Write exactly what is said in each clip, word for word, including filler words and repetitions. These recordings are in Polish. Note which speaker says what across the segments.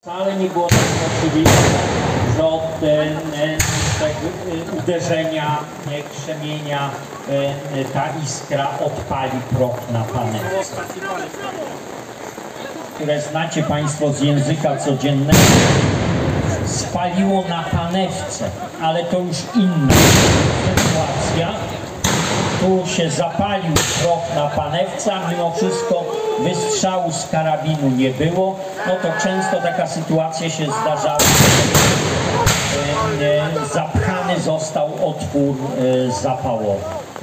Speaker 1: Wcale nie było tak oczywiste, że od e, tego uderzenia, e, krzemienia e, ta iskra odpali proch na panewce, które znacie Państwo z języka codziennego. Spaliło na panewce, ale to już inna sytuacja. Tu się zapalił proch na panewce, a mimo wszystko wystrzału z karabinu nie było. No to często taka sytuacja się zdarzała. Zapchany został otwór zapałowy.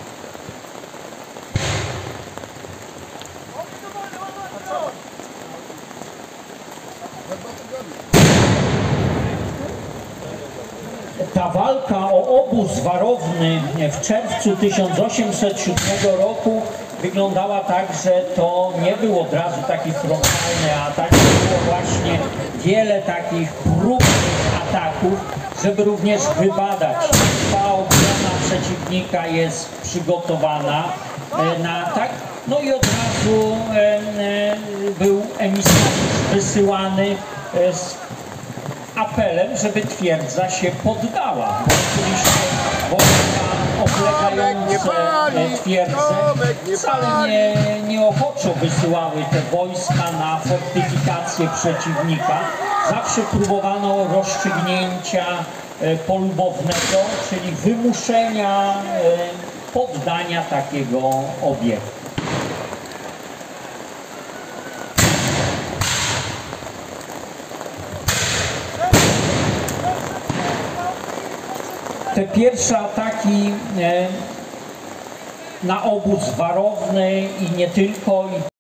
Speaker 1: Ta walka o obóz warowny w czerwcu tysiąc osiemset siódmego roku wyglądała tak, że to nie był od razu taki frontalny atak, było właśnie wiele takich próbnych ataków, żeby również wybadać, czy ta obrona przeciwnika jest przygotowana na atak. No i od razu był emisariusz wysyłany z apelem, żeby twierdza się poddała. Bo oczywiście wojska oblegające twierdzę wcale nie, nieochoczo wysyłały te wojska na fortyfikacje przeciwnika. Zawsze próbowano rozstrzygnięcia polubownego, czyli wymuszenia poddania takiego obiektu. Te pierwsze ataki na obóz warowny i nie tylko.